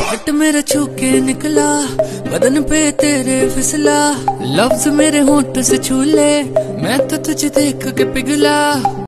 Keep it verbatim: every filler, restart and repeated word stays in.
Heart मेरा छू के निकला, बदन पे तेरे फिसला, लफ्ज मेरे होंठ से छू ले, मैं तो तुझे देख के पिघला।